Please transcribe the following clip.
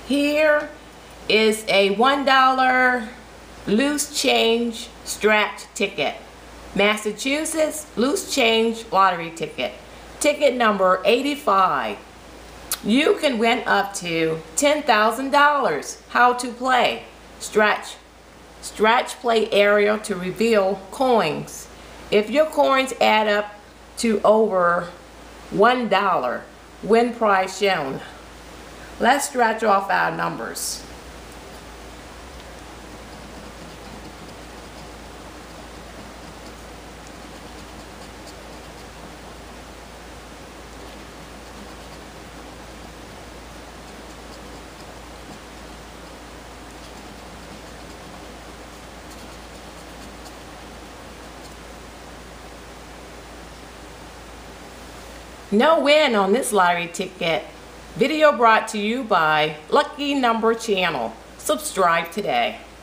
Here is a $1 loose change scratch ticket. Massachusetts loose change lottery ticket. Ticket number 85. You can win up to $10,000. How to play. Scratch play area to reveal coins. If your coins add up to over $1, win prize shown. Let's scratch off our numbers. No win on this lottery ticket. Video brought to you by Lucky Number Channel. Subscribe today.